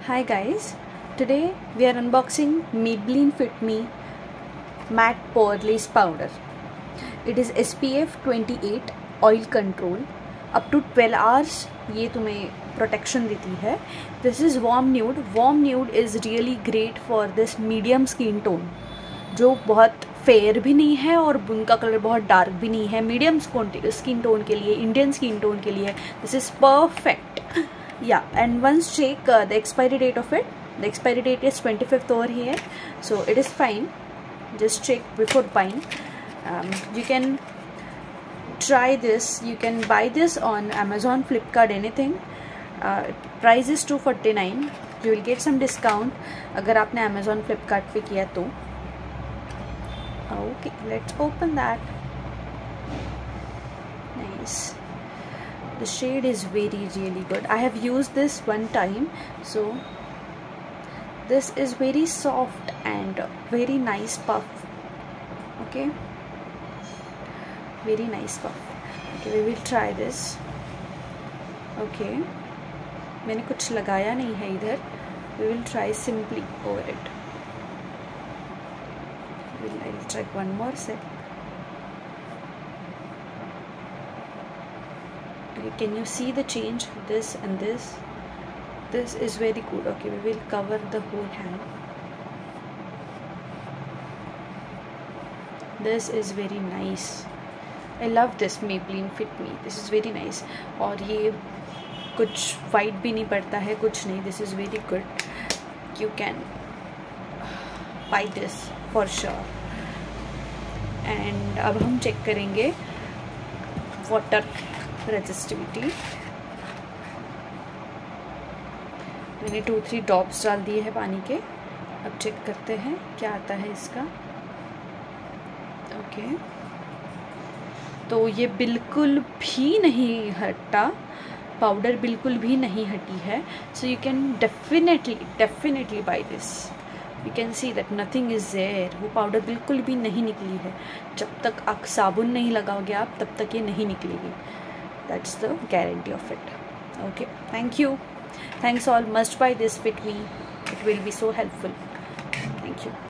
Hi guys, today we are unboxing Maybelline Fit Me Matte Poreless Powder. It is SPF 28 Oil Control up to 12 hours. ये तुम्हें protection देती है. This is warm nude. Warm nude is really great for this medium skin tone, जो बहुत fair भी नहीं है और उनका कलर बहुत डार्क भी नहीं है. मीडियम स्किन टोन के लिए, इंडियन स्किन टोन के लिए this is perfect. Yeah, and once check the expiry date of it. The expiry date is 25th over here, so it is fine. Just check before buying. You can try this. You can buy this on Amazon, Flipkart, anything. Price is $249. You will get some discount अगर आपने Amazon, Flipkart पे किया तो. Okay, let's open that. Nice. The shade is really good. I have used this one time, so this is very soft and very nice puff. Okay, very nice puff. Okay, we will try this. Okay, मैंने कुछ लगाया नहीं है इधर. We will try simply over it. I will try one more sip. Okay, can you see the change? This and this. This is very good. Okay, we will cover the whole hand. This is very nice. I love this Maybelline Fit Me. This is very nice. और ये कुछ white भी नहीं पड़ता है, कुछ नहीं. This is very good. You can buy this for sure. And अब हम चेक करेंगे वाटर रेजिस्टिविटी. मैंने 2-3 ड्रॉप्स डाल दिए हैं पानी के. अब चेक करते हैं क्या आता है इसका. ओके, तो ये बिल्कुल भी नहीं हटा. पाउडर बिल्कुल भी नहीं हटी है. So you can definitely buy this. You can see that nothing is there. वो पाउडर बिल्कुल भी नहीं निकली है. जब तक आप साबुन नहीं लगाओगे आप, तब तक ये नहीं निकलेगी. That's the guarantee of it. Okay, thank you. Thanks all. Must buy this Fit Me. It will be so helpful. Thank you.